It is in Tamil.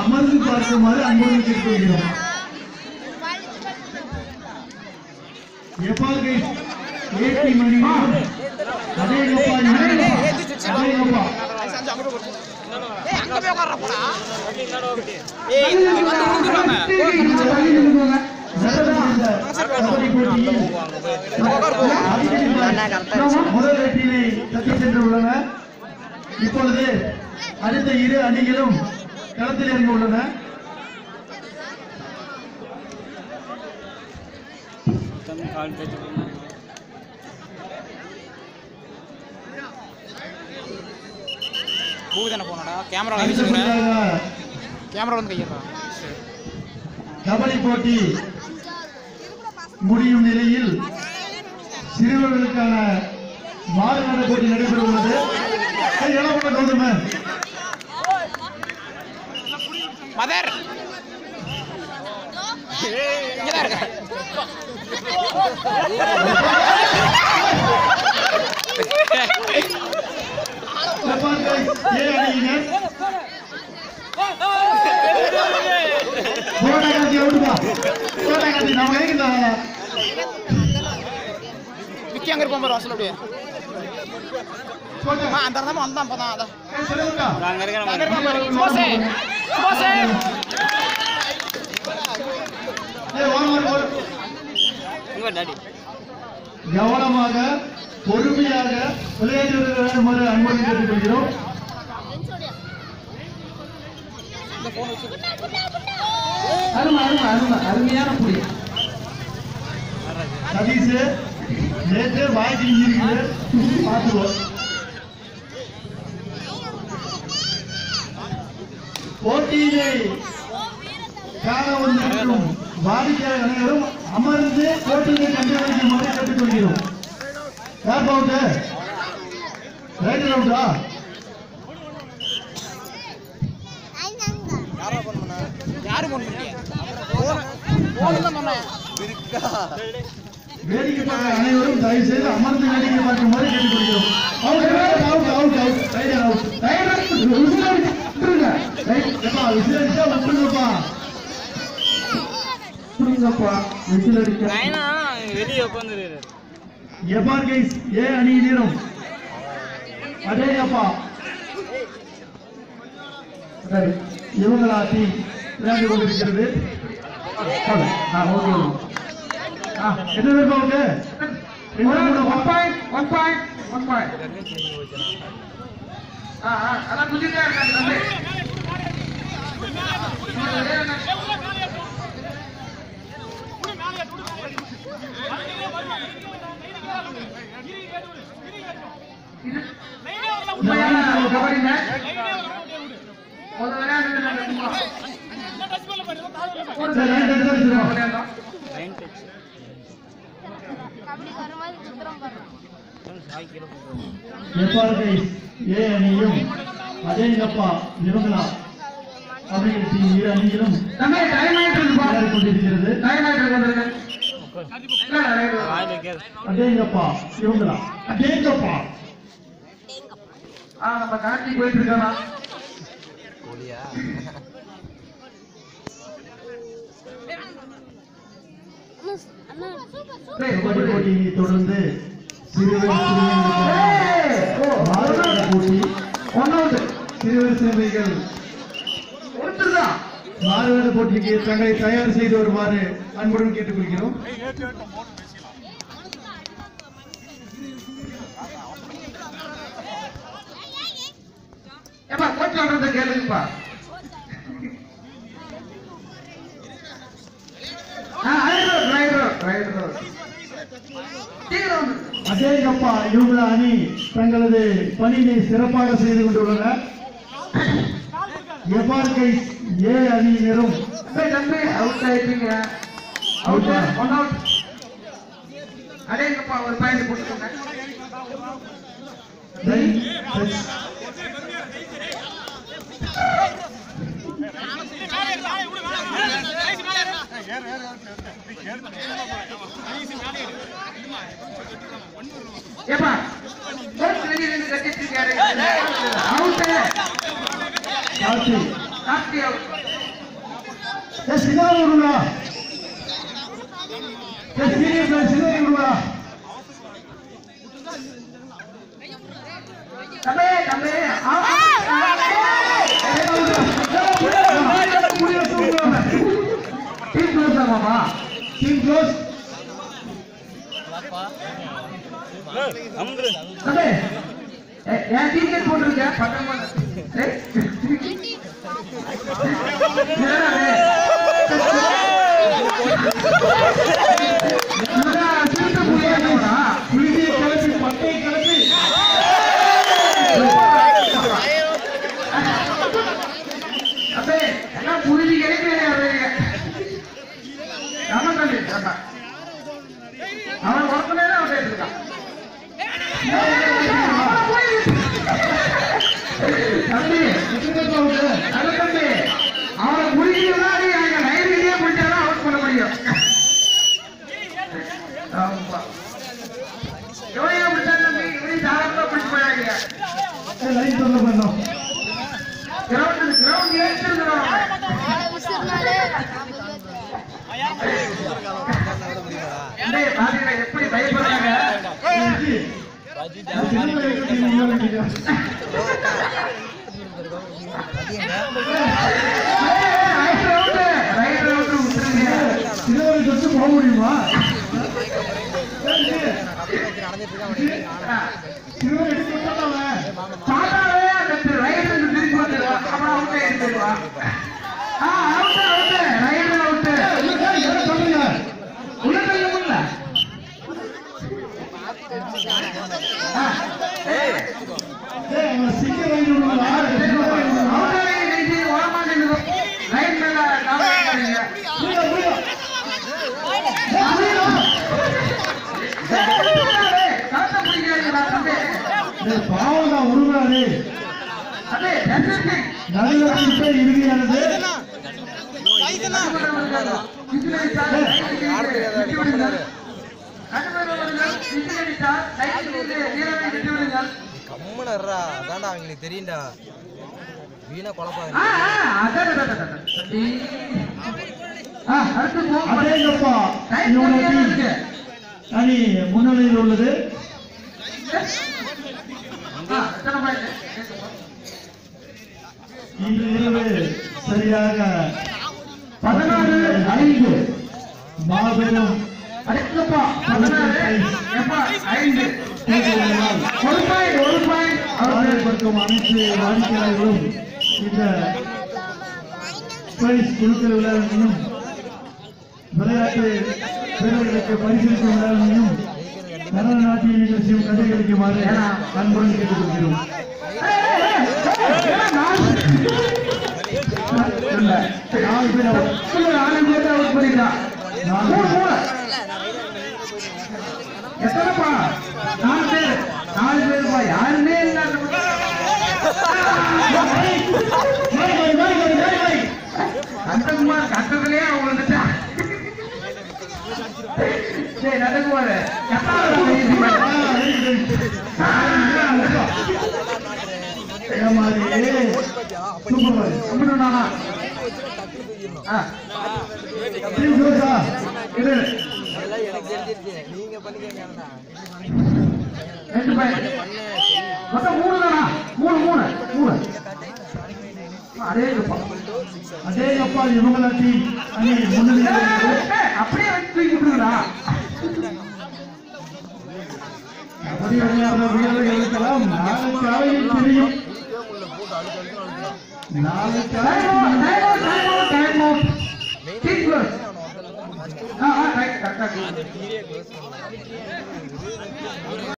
அமர்ந்து பார்க்குமாறு அன்புடன் கேட்டுக்கொள்கிறோம். எப்பாகை ஏற்றி மணி அதே முதல் வெற்றியை தட்டி சென்றுள்ளன. இப்பொழுது அடுத்த இரு அணிகளும் களத்தில் இறங்க உள்ளன. கபடி போட்டி முடியும் நிலையில் சிறுவர்களுக்கான மாறுநாட போட்டி நடைபெற உள்ளது. அங்க இருப்போம் பாரு வாசல் அப்படியே அந்த இடத்துல வந்தான் அப்பதான் அதான் அங்க இருப்போம் பாரு போசே போசே கவனமாக பொறுமையாக விளையாட்டு வீரர்கள் அன்புடன் கேட்டுக்கொள்கிறோம். அருமையான புடி சதீஷ் நேற்று வாய்க்கு இருக்குது பார்த்துவோம். போட்டியிலே காண வந்திருக்கும் வாடிக்கையாளர் அனைவரும் அமர்ந்து போட்டியை கண்டுபிடிக்குமாறு கேட்டுக்கொள்கிறோம். யார் பவுண்டு ரைட் ரவுண்டா வேடிக்கை பார்க்க அனைவரும் தயவு செய்து அமர்ந்து வேடிக்கை பார்க்குமாறு கேட்டுக்கொள்கிறோம். ஏ அணியினரும் அதே அப்பா இவங்களா டீம் விளையாண்டு கொண்டிருக்கிறது. என்ன விருப்பம் ஏ அணியும் அதேங்கப்பா இவங்களா அப்படிங்கிற இரு அணிகளும் கொண்டிருக்கிறது. அதேங்கப்பா இவங்களா அதேங்கப்பா நம்ம காட்டி போயிட்டு இருக்கலாம். போட்டியை தொடர்ந்து சிறுவர் சிறுமிகள் மாறுவேட போட்டிக்கு தங்களை தயார் செய்து வருமாறு அன்புடன் கேட்டுக்கொள்கிறோம். கேளுப்பா அதேங்கப்பா இவங்கள அணி தங்களது பணியை சிறப்பாக செய்து கொண்டுள்ளனர். எப்பார்கை ஏ அணியினரும் அதேங்கப்பா ஒரு பாயிண்ட் போட்டுக்கோங்க. சின்னவரை விடுங்களா சீனியர் சின்னவரை விடுங்களா தம்பி தம்பி டீம் க்ளோஸ் ஆமாமா டீம் க்ளோஸ் தம்பி ஏன் டிக்கெட் போட்டுருக்க பக்கமா புலியை கிளப்பி பட்டையை கிளப்பி அப்பே எல்லாம் புரிஞ்சு கிடைக்கிறேன் அவன் ஒர்க்கனே அவன் இருக்கான் தம்பி தம்பி அவனை புரிஞ்சுதான் அங்க லைப்ரரியே போயிட்டாலும் அவுட் பண்ண முடியும் எவ்வளோ பிடிச்சா தம்பி இப்படி சாதாரணமா பிடிச்சு போயாங்க லைன் சொல்ல பண்ணோம் கிரவுண்ட் ஏற்றிருக்கிறோம் எப்படி பயப்படுறாங்க சின்னவரை தொட்டு போக முடியுமா சின்னவரை எடுத்து பார்த்தாலே அந்த ரைடர் திருப்பி வந்துடுவான் அப்புறம் அவுட்டே எடுத்துருவான் அவுட்டு ரைடர் அவுட்டு சொல்லுங்க உள்ள தள்ள முடியல சீக்கிரம் ரைடு விடுங்களா அவுட்டே நினைச்சு ஓரமா நின்று ரைட் மேல காவலிங்க கரெக்டா பிடிக்கிறீங்களா தம்பி பாவம் தான் உருவாரு தம்பி டென்ஷன் நல்ல இப்ப இறுதியானது கம்மனர்ரா அதான்டா அவங்களுக்கு தெரியும்டா வீணா குழப்பாங்க அதேங்கப்பா இவங்க டீம் அணி முன்னணியில் உள்ளது இன்று இரவு சரியாக 16:05 மாபெரும் ஆதரப்படுத்தும் அனைத்து வாடிக்கையாளர்களும் இந்த பிரைஸ் குழுக்கள் விளையாடலையும் விளையாட்டு வீரர்களுக்கு பரிசீலிக்கும் விளையாடலையும் கன்னட நாட்டிய நிகழ்ச்சியும் கண்டுகளிக்குமாறு அன்புடன் கேட்டுக்கொள்கிறோம். எத்தனைப்பா 4 பேர் 4 பேருப்பா யாருமே இல்லை நந்தகுமார் கட்டத்திலேயே அவங்க வந்துட்டா சரி நந்தகுமார் எனக்கு தெரிஞ்சிருச்சு நீங்க பண்ணிக்கிறீங்க மொத்தம் 3 தானா 3 அதேங்கப்பா இவங்கள டீம் அணி முன்னணியில் அப்படியே தூக்கி விட்டுருடா கபடி விளையாடுற வீரர்களுக்கெல்லாம் நாளைக்கு அவையில் தெரியும். நாளைக்கு கரெக்டா